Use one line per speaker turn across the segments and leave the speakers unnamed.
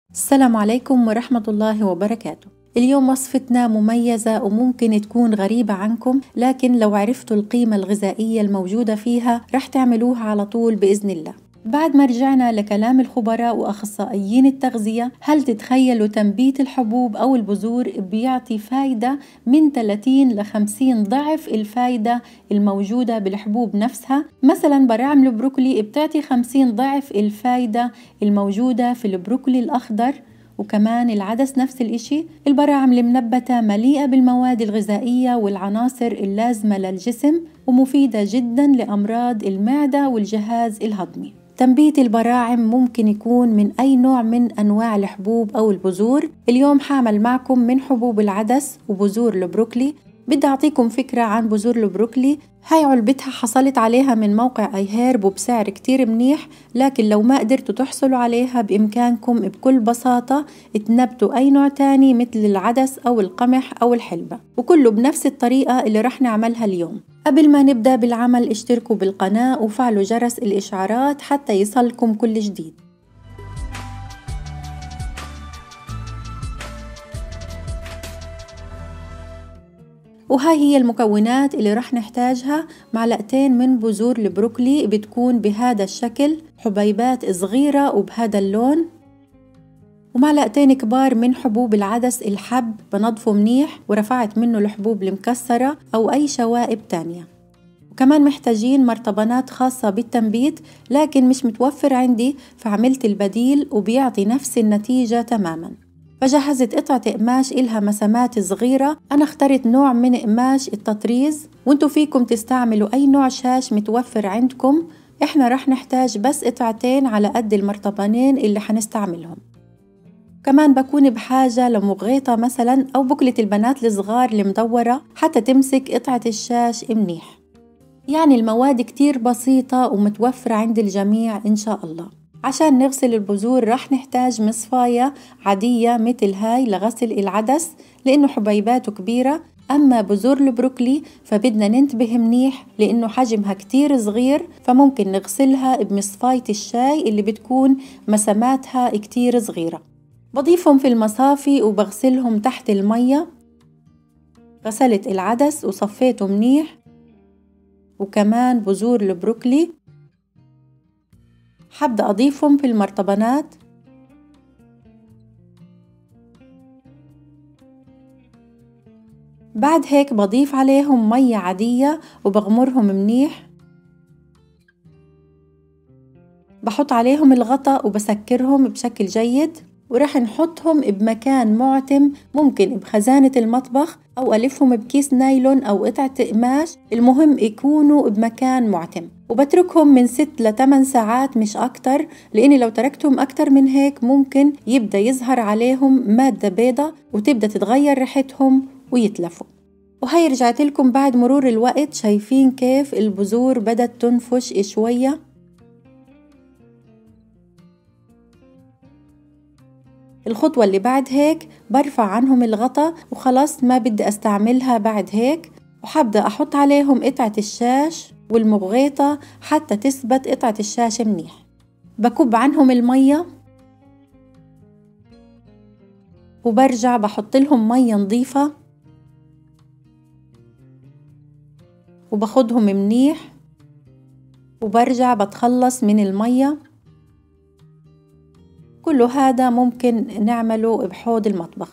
السلام عليكم ورحمة الله وبركاته. اليوم وصفتنا مميزة وممكن تكون غريبة عنكم، لكن لو عرفتوا القيمة الغذائية الموجودة فيها رح تعملوها على طول بإذن الله. بعد ما رجعنا لكلام الخبراء وأخصائيين التغذية، هل تتخيلوا تنبيت الحبوب أو البذور بيعطي فايدة من 30 ل 50 ضعف الفايدة الموجودة بالحبوب نفسها؟ مثلا براعم البروكلي بتعطي 50 ضعف الفايدة الموجودة في البروكلي الأخضر، وكمان العدس نفس الإشي. البراعم المنبتة مليئة بالمواد الغذائية والعناصر اللازمة للجسم ومفيدة جدا لأمراض المعدة والجهاز الهضمي. تنبيت البراعم ممكن يكون من أي نوع من أنواع الحبوب أو البذور. اليوم حاعمل معكم من حبوب العدس وبذور البروكلي. بدي أعطيكم فكرة عن بذور البروكلي. هاي علبتها حصلت عليها من موقع اي هيرب وبسعر كتير منيح، لكن لو ما قدرتوا تحصلوا عليها بإمكانكم بكل بساطة تنبتوا أي نوع تاني مثل العدس أو القمح أو الحلبة، وكله بنفس الطريقة اللي رح نعملها اليوم. قبل ما نبدأ بالعمل اشتركوا بالقناة وفعلوا جرس الإشعارات حتى يصلكم كل جديد. وهاي هي المكونات اللي رح نحتاجها: معلقتين من بذور البروكلي بتكون بهذا الشكل، حبيبات صغيرة وبهذا اللون، ومعلقتين كبار من حبوب العدس الحب بنضفه منيح ورفعت منه الحبوب المكسرة أو أي شوائب تانية. وكمان محتاجين مرطبانات خاصة بالتنبيت، لكن مش متوفر عندي فعملت البديل وبيعطي نفس النتيجة تماماً. فجهزت قطعة قماش إلها مسامات صغيرة، أنا اخترت نوع من قماش التطريز، وانتو فيكم تستعملوا أي نوع شاش متوفر عندكم. احنا رح نحتاج بس قطعتين على قد المرطبانين اللي حنستعملهم. كمان بكون بحاجة لمغيطة مثلا أو بكلة البنات الصغار المدورة حتى تمسك قطعة الشاش منيح. يعني المواد كتير بسيطة ومتوفرة عند الجميع إن شاء الله. عشان نغسل البذور رح نحتاج مصفاية عادية مثل هاي لغسل العدس لأنه حبيباته كبيرة، أما بذور البروكلي فبدنا ننتبه منيح لأنه حجمها كتير صغير، فممكن نغسلها بمصفاية الشاي اللي بتكون مساماتها كتير صغيرة. بضيفهم في المصافي وبغسلهم تحت المية. غسلت العدس وصفيته منيح، وكمان بذور البروكلي حابة أضيفهم في المرطبانات. بعد هيك بضيف عليهم مية عادية وبغمرهم منيح. بحط عليهم الغطاء وبسكرهم بشكل جيد، ورح نحطهم بمكان معتم، ممكن بخزانة المطبخ أو ألفهم بكيس نايلون أو قطعة قماش، المهم يكونوا بمكان معتم. وبتركهم من 6 ل 8 ساعات مش أكتر، لأني لو تركتهم أكتر من هيك ممكن يبدأ يظهر عليهم مادة بيضة وتبدأ تتغير ريحتهم ويتلفوا. وهي رجعت لكم بعد مرور الوقت، شايفين كيف البذور بدأت تنفش شوية. الخطوة اللي بعد هيك برفع عنهم الغطاء وخلاص ما بدي استعملها بعد هيك، وحبدأ أحط عليهم قطعة الشاش والمغيطة حتى تثبت قطعة الشاش منيح. بكب عنهم المية وبرجع بحط لهم مية نظيفة وباخدهم منيح وبرجع بتخلص من المية. كل هذا ممكن نعمله بحوض المطبخ.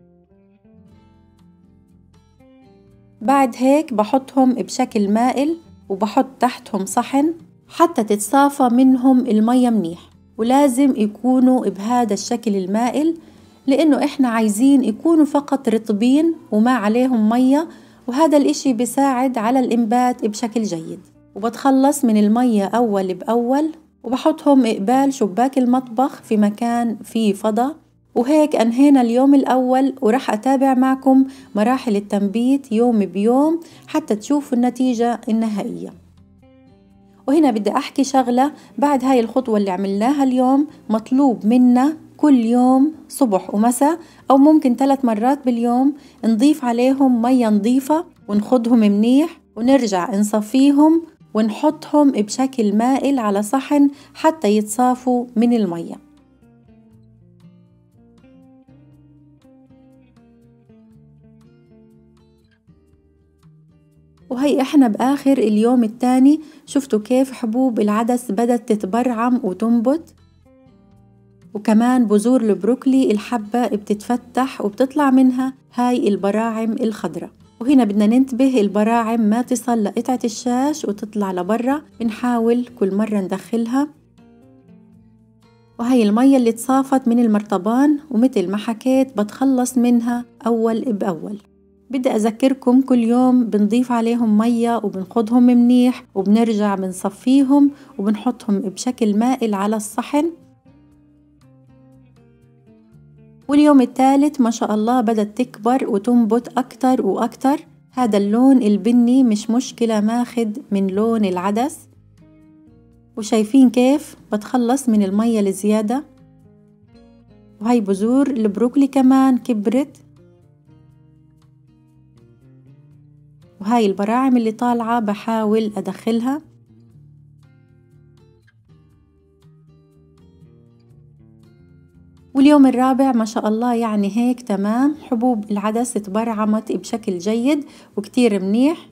بعد هيك بحطهم بشكل مائل وبحط تحتهم صحن حتى تتصافى منهم المية منيح، ولازم يكونوا بهذا الشكل المائل لأنه إحنا عايزين يكونوا فقط رطبين وما عليهم مية، وهذا الإشي بيساعد على الإنبات بشكل جيد. وبتخلص من المية أول بأول وبحطهم قبال شباك المطبخ في مكان فيه فضاء. وهيك أنهينا اليوم الأول، ورح أتابع معكم مراحل التنبيت يوم بيوم حتى تشوفوا النتيجة النهائية. وهنا بدي أحكي شغلة، بعد هاي الخطوة اللي عملناها اليوم مطلوب منا كل يوم صبح ومساء أو ممكن 3 مرات باليوم نضيف عليهم مية نظيفة ونخدهم منيح ونرجع نصفيهم ونحطهم بشكل مائل على صحن حتى يتصافوا من المية. وهي احنا بآخر اليوم الثاني. شفتوا كيف حبوب العدس بدت تتبرعم وتنبت، وكمان بذور البروكلي الحبة بتتفتح وبتطلع منها هاي البراعم الخضراء. وهنا بدنا ننتبه البراعم ما تصل لقطعة الشاش وتطلع لبرا، بنحاول كل مرة ندخلها. وهي المية اللي تصافت من المرطبان، ومثل ما حكيت بتخلص منها أول بأول. بدي أذكركم كل يوم بنضيف عليهم مية وبنخضهم منيح، وبنرجع بنصفيهم وبنحطهم بشكل مائل على الصحن. واليوم الثالث ما شاء الله بدأت تكبر وتنبت أكتر وأكتر. هذا اللون البني مش مشكلة، ماخد من لون العدس. وشايفين كيف بتخلص من المية الزيادة. وهي بذور البروكلي كمان كبرت، وهاي البراعم اللي طالعة بحاول أدخلها. واليوم الرابع ما شاء الله يعني هيك تمام، حبوب العدس تبرعمت بشكل جيد وكتير منيح.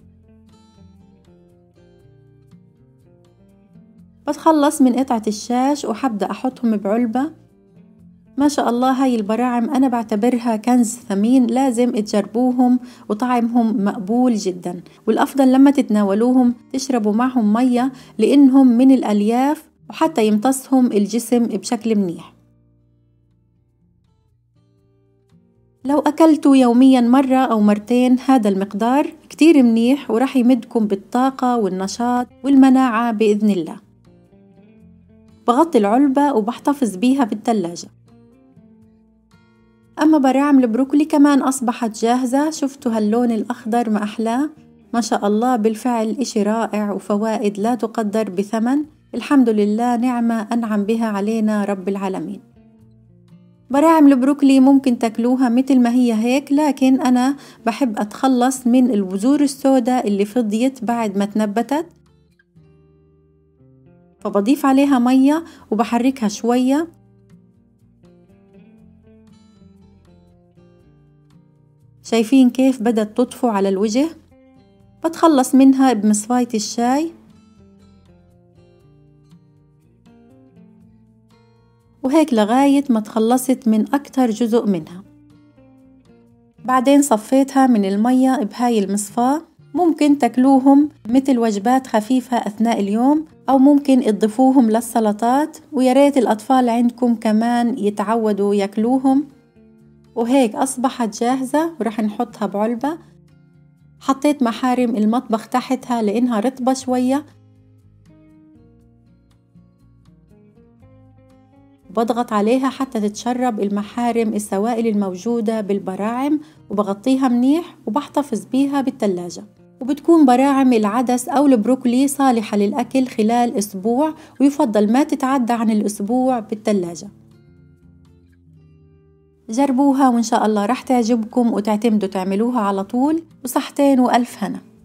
بتخلص من قطعة الشاش وحبدأ أحطهم بعلبة. ما شاء الله هاي البراعم أنا بعتبرها كنز ثمين، لازم تجربوهم وطعمهم مقبول جدا. والأفضل لما تتناولوهم تشربوا معهم مية، لأنهم من الألياف وحتى يمتصهم الجسم بشكل منيح. لو أكلتوا يوميا مرة أو مرتين هذا المقدار كتير منيح، ورح يمدكم بالطاقة والنشاط والمناعة بإذن الله. بغطي العلبة وبحتفظ بيها بالثلاجة. أما براعم البروكلي كمان أصبحت جاهزة. شفتوا هاللون الأخضر ما أحلاه، ما شاء الله بالفعل إشي رائع، وفوائد لا تقدر بثمن. الحمد لله نعمة أنعم بها علينا رب العالمين. براعم البروكلي ممكن تاكلوها مثل ما هي هيك، لكن أنا بحب أتخلص من البذور السوداء اللي فضيت بعد ما تنبتت، فبضيف عليها مية وبحركها شوية. شايفين كيف بدت تطفو على الوجه؟ بتخلص منها بمصفاية الشاي، وهيك لغاية ما تخلصت من أكتر جزء منها. بعدين صفيتها من المية بهاي المصفاة. ممكن تاكلوهم مثل وجبات خفيفة أثناء اليوم، أو ممكن تضيفوهم للسلطات، وياريت الأطفال عندكم كمان يتعودوا ياكلوهم. وهيك أصبحت جاهزة، ورح نحطها بعلبة. حطيت محارم المطبخ تحتها لأنها رطبة شوية، بضغط عليها حتى تتشرب المحارم السوائل الموجودة بالبراعم، وبغطيها منيح وبحتفظ بيها بالثلاجة. وبتكون براعم العدس أو البروكلي صالحة للأكل خلال أسبوع، ويفضل ما تتعدى عن الأسبوع بالثلاجة. جربوها وإن شاء الله رح تعجبكم وتعتمدوا تعملوها على طول. وصحتين وألف هنا.